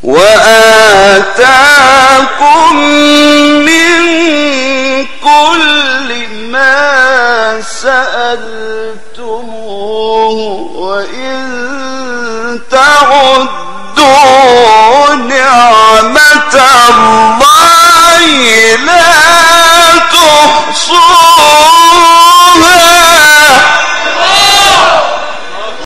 وآتاكم من كل ما سألتموه وإن تعدوا نعمة الله لا